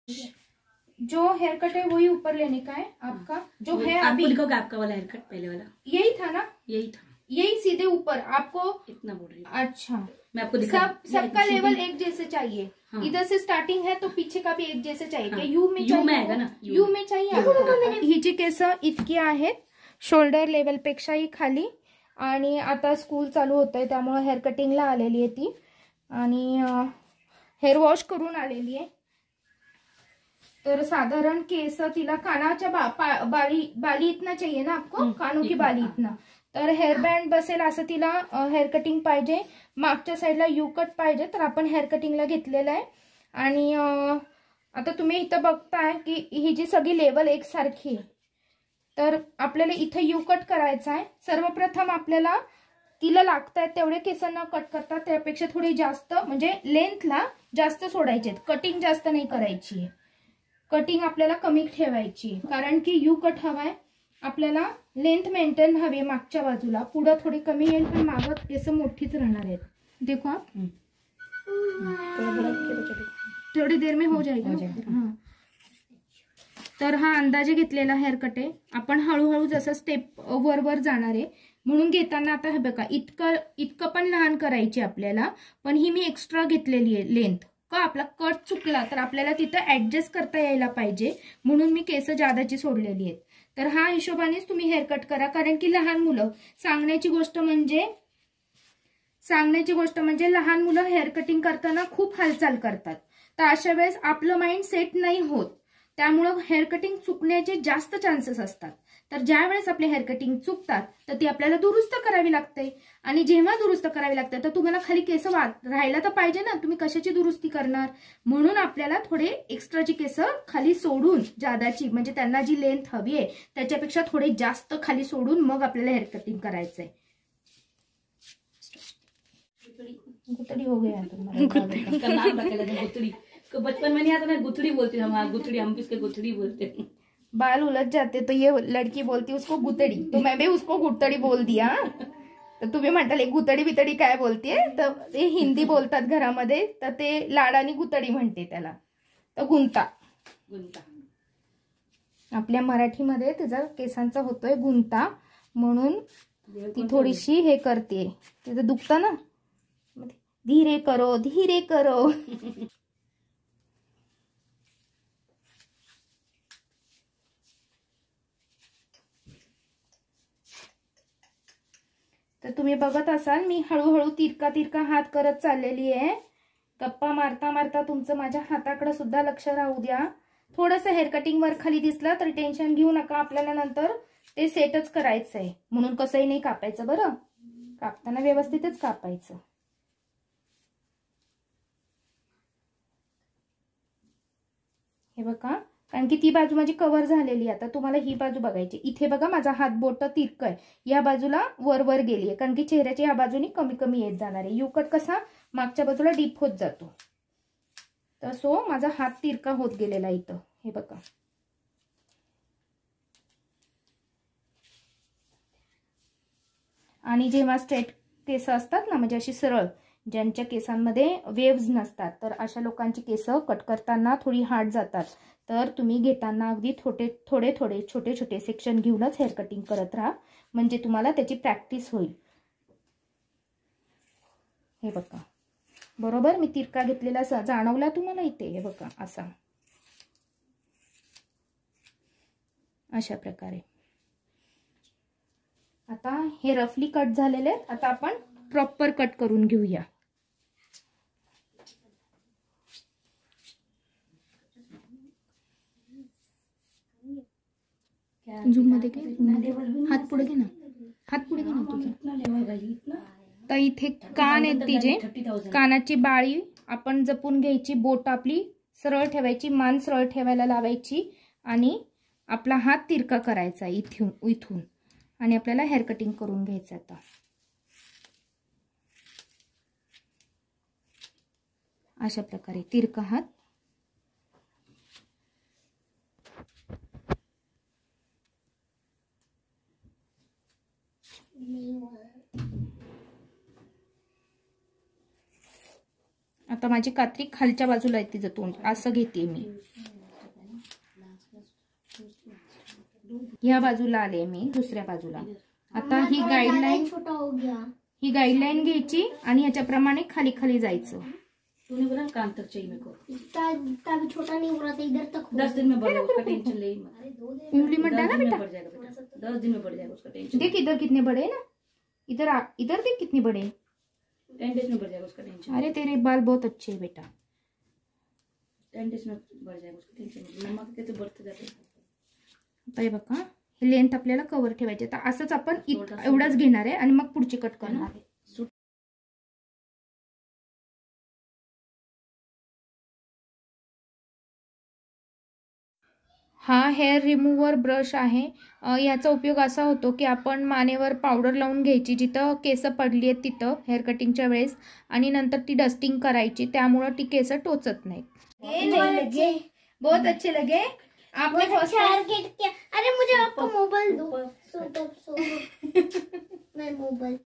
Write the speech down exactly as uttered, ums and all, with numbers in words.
जो hair cut है वही ऊपर लेने का है आपका। जो है अभी दिखाओगे आपका वाला हेयर कट पहले वाला यही था ना? यही था, यही सीधे ऊपर आपको इतना बोल रही हूँ। अच्छा, मैं आपको दिखा सब सबका लेवल एक जैसे चाहिए। हाँ। इधर से स्टार्टिंग है तो पीछे का भी एक जैसे चाहिए। हाँ। यू में यू में आएगा ना, यू में चाहिए। ही जी केस इतकी आहेत शोल्डर लेवल पेक्षाही खाली, आणि आता स्कूल चालू होत आहे त्यामुळे हेअर कटिंगला आलेली आहे ती, आणि हेअर वॉश करून आलेली आहे। तर साधारण केस तिला कानाच्या बा, बाली बाली इतना चाहिए ना आपको, कानों की बाली इतना, तर हेअर बँड बसेल असं तिला हेअर कटिंग पाहिजे। मागच्या साईडला यू कट पाहिजे, तर आपण हेअर कटिंगला घेतलेलं आहे। आणि आता तुम्ही इथं बघताय की ही जी सगळी लेवल एकसारखी आहे, तर आपल्याला इथं यू कट करायचा आहे। सर्वप्रथम आपल्याला तिला लागतात तेवढे केस न कट करता त्यापेक्षा थोडी जास्त म्हणजे लेंथला जास्त सोडायचे, कटिंग जास्त नाही करायची आहे, कटिंग आपल्याला कमी ठेवायची, कारण की यू कट हवाय आपल्याला, लेंथ मेंटेन हवी मागच्या बाजूला, पुढे थोडी कमी येईल पण मागं केस मोठीच राहणार आहेत। देखो आप थोड़ी देर में हो जाएगा। हाँ, तर हा अंदाजे घेतलेला हेअर कट आहे। आपण हळूहळू जसं स्टेप वर वर जाणार आहे म्हणून घेताना आता हे बघा इतकं इतकं पण लहान करायची आपल्याला, पण ही मी एक्स्ट्रा घेतलेली आहे लेंथ, का आपला कट चुकला तर आपल्याला तिथं ऍडजस्ट करता यायला पाहिजे म्हणून मी केस जादाची सोडलेली आहेत। तर हा हिशोबानेच तुम्ही हेअर कट करा, कारण की लहान मुलं, सांगण्याची गोष्ट म्हणजे सांगण्याची गोष्ट म्हणजे लहान मुलं हेअर कटिंग करताना खूप हालचाल करतात, तर अशा वेळेस आपलं माइंड सेट नाही होत, त्यामुळे हेअर कटिंग चुकण्याचे जास्त चान्सेस असतात। तर ज्या वेळेस आपले हेअर कटिंग चुकतात तर ती आपल्याला दुरुस्त करावी लागते, आणि जेव्हा दुरुस्त करावी लागते तर तुम्हाला खाली केस राहायला तर पाहिजे ना, तुम्ही कशाची दुरुस्ती करणार, म्हणून आपल्याला थोडे एक्स्ट्राची केस खाली सोडून जादाची, म्हणजे त्यांना जी लेंथ हवी आहे त्याच्यापेक्षा थोडे जास्त खाली सोडून मग आपल्याला हेअर कटिंग करायचंय। गुतड़ी हो गया तुम्हारा, उसका नाम रखेला था गुतड़ी, तो बचपन में नहीं आता ना गुतड़ी बोलते हम, हाँ गुतड़ी, हम किसके गुतड़ी बोलते हैं। बाल उलझ जाते तो ये लड़की बोलती उसको गुतड़ी, तो मैं भी उसको गुतड़ी बोल दिया। तर तुम्ही म्हणाल गुतडी बितडी काय बोलतेय, तर ते हिंदी बोलतात घरामध्ये, तर ते लाडानी गुतडी म्हणते त्याला, तर गुंता गुंता आपल्या मराठीमध्ये तिचा केसांचा होतोय गुंता, म्हणून ती थोडीशी हे करते, तिचं दुखतं ना, धीरे करो धीरे करो। तर तुम्ही बघत असाल मी हळूहळू तिरका तिरका हात करत चाललेली आहे। गप्पा मारता मारता तुमचं माझ्या हाताकडे सुद्धा लक्ष राहू द्या। थोडंसं हेअर कटिंग वर खाली दिसलं तर टेन्शन घेऊ नका, आपल्याला नंतर ते सेटच करायचं आहे, म्हणून कसंही नाही कापायचं बरं, कापताना व्यवस्थितच कापायचं। हे बघा, कारण की ती बाजू माझी कव्हर झालेली आहे, आता तुम्हाला ही बाजू बघायची। इथे बघा माझा हात बोट तिरकं आहे, या बाजूला वर वर गेली आहे, कारण की चेहऱ्याच्या या बाजूनी कमी कमी येत जाणार आहे। यू कट कसा मागच्या बाजूला डीप होत जातो, तर सो माझा हात तिरका होत गेलेला इथं, हे बघा। आणि जेव्हा स्ट्रेट केस असतात ना, म्हणजे अशी सरळ, ज्यांच्या केसांमध्ये वेव्स नसतात, तर अशा लोकांची केस कट करताना थोडी हार्ड जातात, तर तुम्ही घेताना अगदी थोडे थोडे थोडे छोटे छोटे सेक्शन घेऊनच हेअर कटिंग करत राहा, म्हणजे तुम्हाला त्याची प्रॅक्टिस होईल। हे बघा बरोबर मी तिरका घेतलेला जाणवला तुम्हाला इथे, हे बघा असा, अशा प्रकारे। आता हे रफली कट झालेले आहेत, आता आपण प्रॉपर कट करून घेऊया। झूम मध्ये घे, हात पुढे घे ना, हात पुढे घे ना तुझा। तर इथे कान आहेत तिचे, कानाची बाळी आपण जपून घ्यायची, बोट आपली सरळ ठेवायची, मान सरळ ठेवायला लावायची, आणि आपला हात तिरका करायचा इथून इथून, आणि आपल्याला हेअर कटिंग करून घ्यायचं। आता अशा प्रकारे तिरका हात, आता माझी कात्री खालच्या बाजूला आहे, तिचं तोंड असं घेते मी, ह्या बाजूला आले मी, दुसऱ्या बाजूला. आता ही गाईडलाईन छोटा हो गया. ही गाईडलाईन घ्यायची आणि ह्याच्याप्रमाणे खाली खाली जायचं. तूने बोला काम तक चाहिए मेरे को, इतना इतना भी छोटा नहीं हो रहा था, इधर तक हो दस दिन में बढ़ जाएगा उसका टेंशन ले मत. अरे दो दिन उंगली मत दस डालना दिन में बेटा. बढ़ जाएगा बेटा, दस दिन में बढ़ जाएगा उसका टेंशन. देख इधर कितने बड़े हैं ना, इधर आ, इधर देख कितने बड़े हैं. टेन डेज में बढ़ जाएगा उसका टेंशन. अरे तेरे बाल बहुत अच्छे है बेटा. टेन डेज में बढ़ जाएगा उसका टेंशन. मम्मा के तो बढ़ते जाते. आता हे बघा, हे लेंथ आपल्याला कव्हर ठेवायची. आता असंच आपण इत- एवढाच घेणार आहे आणि मग पुढची कट करणार आहे. हा हेअर रिमूव्हर ब्रश आहे. अ, याचा उपयोग असा होतो की आपण मानेवर पावडर लावून घ्यायची जिथं केस पडली आहेत तिथं हेअर कटिंगच्या वेळेस, आणि नंतर ती डस्टिंग करायची, त्यामुळं ती केस टोचत नाहीत. बहुत अच्छे लगे आपने फर्स्ट क्या. अरे मुझे आपका मोबाइल दो. सो तब सो मैं मोबाइल